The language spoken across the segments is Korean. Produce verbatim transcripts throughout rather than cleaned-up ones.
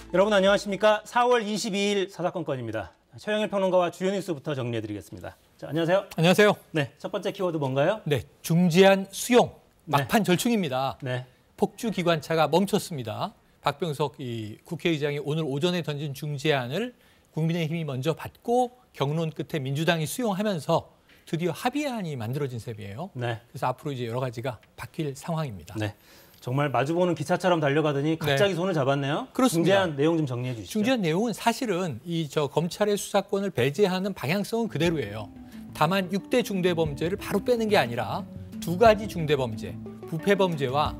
여러분 안녕하십니까? 사월 이십이일 사사건건입니다. 최영일 평론가와 주요 뉴스부터 정리해드리겠습니다. 자, 안녕하세요. 안녕하세요. 네, 첫 번째 키워드 뭔가요? 네, 중재안 수용 막판 네. 절충입니다. 네. 폭주 기관차가 멈췄습니다. 박병석 이 국회의장이 오늘 오전에 던진 중재안을 국민의힘이 먼저 받고 경론 끝에 민주당이 수용하면서 드디어 합의안이 만들어진 셈이에요. 네. 그래서 앞으로 이제 여러 가지가 바뀔 상황입니다. 네. 정말 마주보는 기차처럼 달려가더니 갑자기 네. 손을 잡았네요. 그렇습니다. 중재안 내용 좀 정리해 주시죠. 중재안 내용은 사실은 이 저 검찰의 수사권을 배제하는 방향성은 그대로예요. 다만 육 대 중대범죄를 바로 빼는 게 아니라 두 가지 중대범죄, 부패범죄와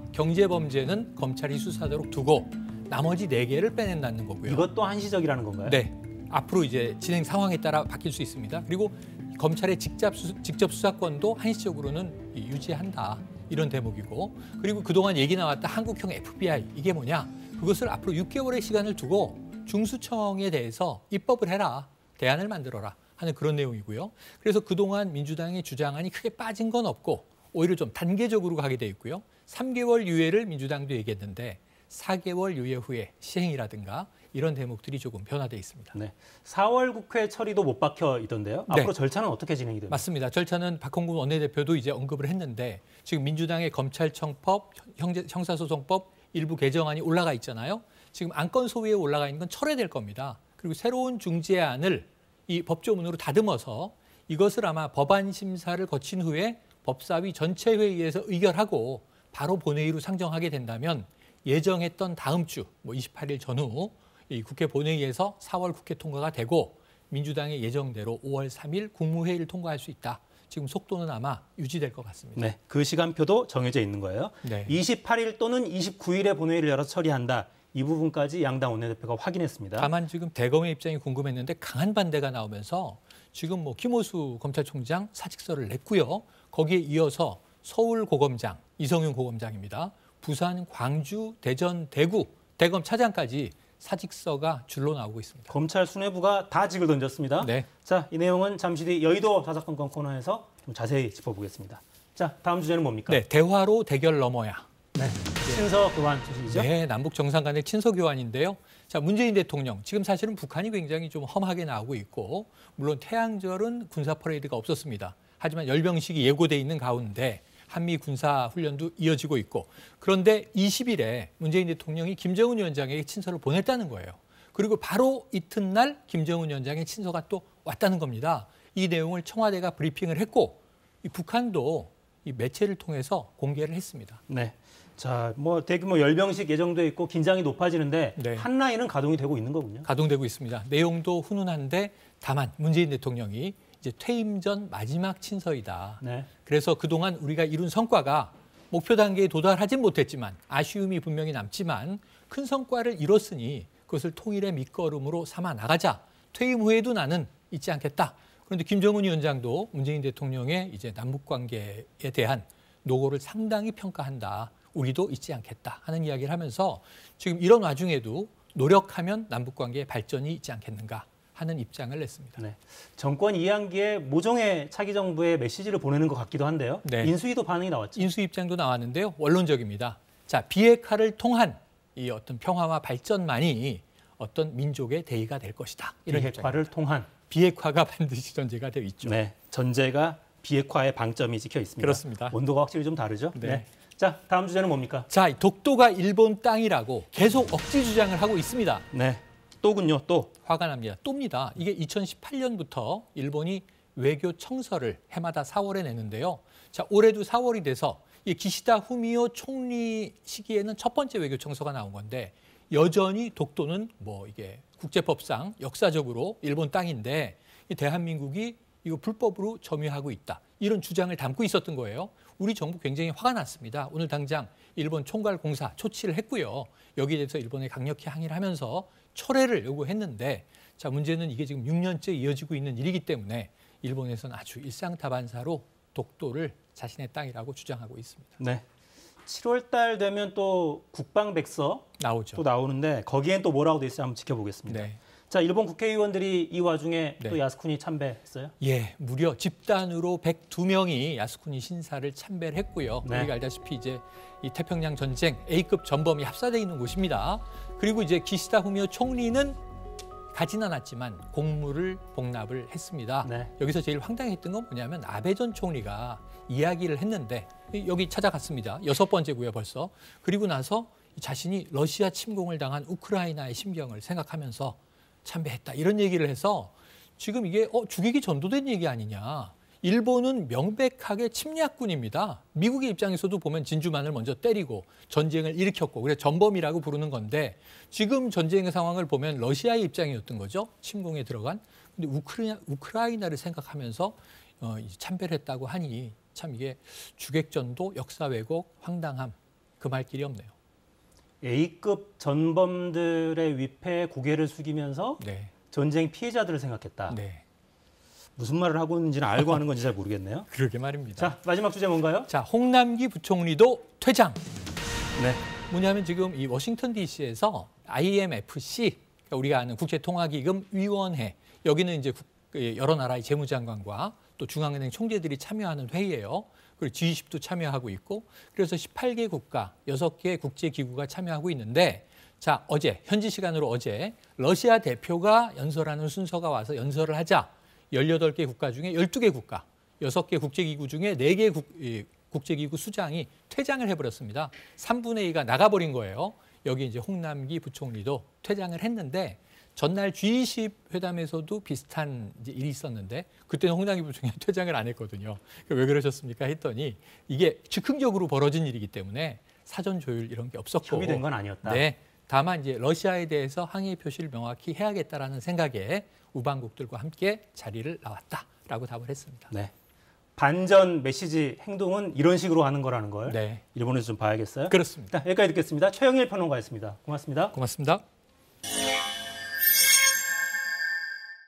경제범죄는 검찰이 수사하도록 두고 나머지 네 개를 빼낸다는 거고요. 이것도 한시적이라는 건가요? 네. 앞으로 이제 진행 상황에 따라 바뀔 수 있습니다. 그리고 검찰의 직접, 수, 직접 수사권도 한시적으로는 유지한다. 이런 대목이고, 그리고 그동안 얘기 나왔던 한국형 에프비아이, 이게 뭐냐? 그것을 앞으로 육 개월의 시간을 두고 중수청에 대해서 입법을 해라, 대안을 만들어라 하는 그런 내용이고요. 그래서 그동안 민주당의 주장안이 크게 빠진 건 없고 오히려 좀 단계적으로 가게 돼 있고요. 삼 개월 유예를 민주당도 얘기했는데 사 개월 유예 후에 시행이라든가 이런 대목들이 조금 변화돼 있습니다. 네. 사월 국회 처리도 못 박혀 있던데요. 네. 앞으로 절차는 어떻게 진행이 됩니까? 맞습니다. 절차는 박홍근 원내대표도 이제 언급을 했는데 지금 민주당의 검찰청법, 형제, 형사소송법 일부 개정안이 올라가 있잖아요. 지금 안건 소위에 올라가 있는 건 철회될 겁니다. 그리고 새로운 중재안을 이 법조문으로 다듬어서 이것을 아마 법안 심사를 거친 후에 법사위 전체 회의에서 의결하고 바로 본회의로 상정하게 된다면 예정했던 다음 주, 뭐 이십팔 일 전후 이 국회 본회의에서 사월 국회 통과가 되고 민주당의 예정대로 오월 삼일 국무회의를 통과할 수 있다. 지금 속도는 아마 유지될 것 같습니다. 네, 그 시간표도 정해져 있는 거예요. 네. 이십팔 일 또는 이십구 일에 본회의를 열어서 처리한다. 이 부분까지 양당 원내대표가 확인했습니다. 다만 지금 대검의 입장이 궁금했는데 강한 반대가 나오면서 지금 뭐 김호수 검찰총장 사직서를 냈고요. 거기에 이어서 서울고검장, 이성윤 고검장입니다. 부산, 광주, 대전, 대구, 대검 차장까지 사직서가 줄로 나오고 있습니다. 검찰 수뇌부가 다 직을 던졌습니다. 네. 자, 이 내용은 잠시 뒤 여의도 사사건건 코너에서 좀 자세히 짚어보겠습니다. 자, 다음 주제는 뭡니까? 네, 대화로 대결 넘어야. 네. 친서 교환 소식이죠? 네, 남북 정상 간의 친서 교환인데요. 자, 문재인 대통령 지금 사실은 북한이 굉장히 좀 험하게 나오고 있고 물론 태양절은 군사 퍼레이드가 없었습니다. 하지만 열병식이 예고돼 있는 가운데 한미 군사 훈련도 이어지고 있고 그런데 이십 일에 문재인 대통령이 김정은 위원장에게 친서를 보냈다는 거예요. 그리고 바로 이튿날 김정은 위원장의 친서가 또 왔다는 겁니다. 이 내용을 청와대가 브리핑을 했고 이 북한도 이 매체를 통해서 공개를 했습니다. 네. 자, 뭐 대규모 열병식 예정돼 있고 긴장이 높아지는데 네. 한 라인은 가동이 되고 있는 거군요. 가동되고 있습니다. 내용도 훈훈한데 다만 문재인 대통령이 이제 퇴임 전 마지막 친서이다. 네. 그래서 그동안 우리가 이룬 성과가 목표 단계에 도달하진 못했지만 아쉬움이 분명히 남지만 큰 성과를 이뤘으니 그것을 통일의 밑거름으로 삼아 나가자. 퇴임 후에도 나는 잊지 않겠다. 그런데 김정은 위원장도 문재인 대통령의 이제 남북 관계에 대한 노고를 상당히 평가한다. 우리도 잊지 않겠다 하는 이야기를 하면서 지금 이런 와중에도 노력하면 남북 관계의 발전이 있지 않겠는가 하는 입장을 냈습니다. 네. 정권 이양기에 모종의 차기 정부의 메시지를 보내는 것 같기도 한데요. 네. 인수위도 반응이 나왔죠. 인수 입장도 나왔는데요. 원론적입니다. 자, 비핵화를 통한 이 어떤 평화와 발전만이 어떤 민족의 대의가 될 것이다. 이런 비핵화를 입장입니다. 통한. 비핵화가 반드시 전제가 되어 있죠. 네. 전제가 비핵화의 방점이 찍혀 있습니다. 그렇습니다. 온도가 확실히 좀 다르죠. 네. 네. 자, 다음 주제는 뭡니까? 자, 독도가 일본 땅이라고 계속 억지 주장을 하고 있습니다. 네. 또군요. 또. 화가 납니다. 또입니다. 이게 이천십팔 년부터 일본이 외교 청서를 해마다 사월에 내는데요. 자, 올해도 사월이 돼서 이 기시다 후미오 총리 시기에는 첫 번째 외교 청서가 나온 건데 여전히 독도는 뭐 이게 국제법상 역사적으로 일본 땅인데 이 대한민국이 이거 불법으로 점유하고 있다. 이런 주장을 담고 있었던 거예요. 우리 정부 굉장히 화가 났습니다. 오늘 당장 일본 총괄공사 초치를 했고요. 여기에 대해서 일본에 강력히 항의를 하면서 철회를 요구했는데 자, 문제는 이게 지금 육 년째 이어지고 있는 일이기 때문에 일본에서는 아주 일상다반사로 독도를 자신의 땅이라고 주장하고 있습니다. 네. 칠월 달 되면 또 국방백서 나오죠. 또 나오는데 거기엔 또 뭐라고 돼 있을지 한번 지켜보겠습니다. 네. 자, 일본 국회의원들이 이 와중에 네. 또 야스쿠니 참배했어요? 예, 무려 집단으로 백두 명이 야스쿠니 신사를 참배를 했고요. 네. 우리가 알다시피 이제 이 태평양 전쟁 A급 전범이 합사되어 있는 곳입니다. 그리고 이제 기시다 후미오 총리는 가진 않았지만 공물을 복납을 했습니다. 네. 여기서 제일 황당했던 건 뭐냐면 아베 전 총리가 이야기를 했는데 여기 찾아갔습니다. 여섯 번째고요 벌써. 그리고 나서 자신이 러시아 침공을 당한 우크라이나의 심경을 생각하면서 참배했다. 이런 얘기를 해서 지금 이게 어, 죽이기 전도된 얘기 아니냐. 일본은 명백하게 침략군입니다. 미국의 입장에서도 보면 진주만을 먼저 때리고 전쟁을 일으켰고 그래서 전범이라고 부르는 건데 지금 전쟁의 상황을 보면 러시아의 입장이었던 거죠. 침공에 들어간. 근데 우크라이나, 우크라이나를 생각하면서 어, 참배를 했다고 하니 참 이게 주객전도, 역사 왜곡, 황당함 그 말 길이 없네요. A급 전범들의 위패에 고개를 숙이면서 네. 전쟁 피해자들을 생각했다. 네. 무슨 말을 하고 있는지는 알고 하는 건지 잘 모르겠네요. 그러게 말입니다. 자, 마지막 주제 뭔가요? 자, 홍남기 부총리도 퇴장. 네. 뭐냐면 지금 이 워싱턴 디씨에서 아이엠에프씨, 그러니까 우리가 아는 국제통화기금 위원회, 여기는 이제 국, 여러 나라의 재무장관과 또 중앙은행 총재들이 참여하는 회의예요. 그리고 지 이십도 참여하고 있고, 그래서 십팔 개 국가, 여섯 개 국제기구가 참여하고 있는데, 자, 어제, 현지 시간으로 어제 러시아 대표가 연설하는 순서가 와서 연설을 하자 열여덟 개 국가 중에 열두 개 국가, 여섯 개 국제기구 중에 네 개 국, 국제기구 수장이 퇴장을 해버렸습니다. 삼분의 이가 나가버린 거예요. 여기 이제 홍남기 부총리도 퇴장을 했는데 전날 지 이십 회담에서도 비슷한 이제 일이 있었는데 그때는 홍남기 부총리가 퇴장을 안 했거든요. 왜 그러셨습니까? 했더니 이게 즉흥적으로 벌어진 일이기 때문에 사전 조율 이런 게 없었고 협의된 건 아니었다. 네, 다만 이제 러시아에 대해서 항의 표시를 명확히 해야겠다라는 생각에 우방국들과 함께 자리를 나왔다라고 답을 했습니다. 네. 반전 메시지 행동은 이런 식으로 하는 거라는 걸 네, 일본에서 좀 봐야겠어요. 그렇습니다. 자, 여기까지 듣겠습니다. 최영일 평론가였습니다. 고맙습니다. 고맙습니다.